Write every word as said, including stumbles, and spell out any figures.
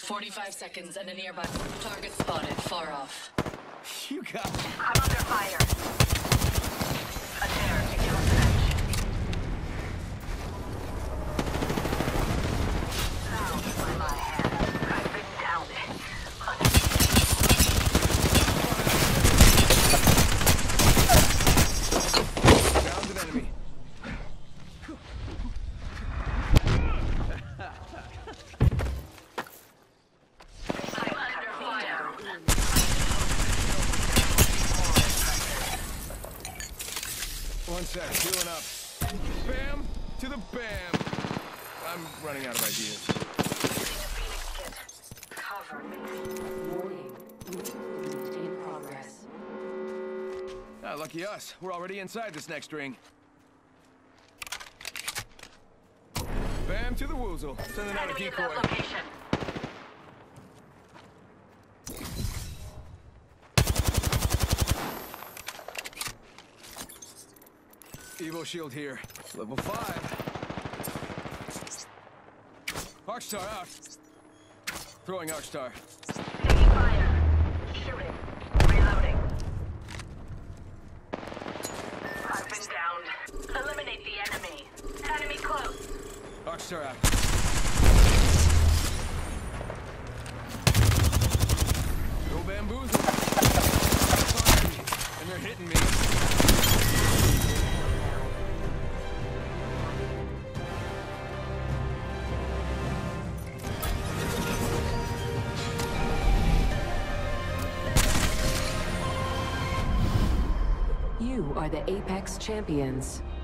forty-five seconds and a nearby target spotted far off. You got it. I'm under fire. A dare to kill match. Now by my hand. I've been down it. Found an enemy. I'm under fire. One sec, healing up. Bam to the bam. I'm running out of ideas. Phoenix kit. Cover me. Warning. Movement in progress. Ah, lucky us. We're already inside this next ring. Bam to the woozle. Sending out a Enemy at decoy. that location. Evo shield here. Level five. Arcstar out. Throwing Arcstar. Taking fire. Shooting. Reloading. I've been downed. Eliminate the enemy. Enemy close. Arcstar out. Go bamboozle. And they're hitting me. You are the Apex Champions.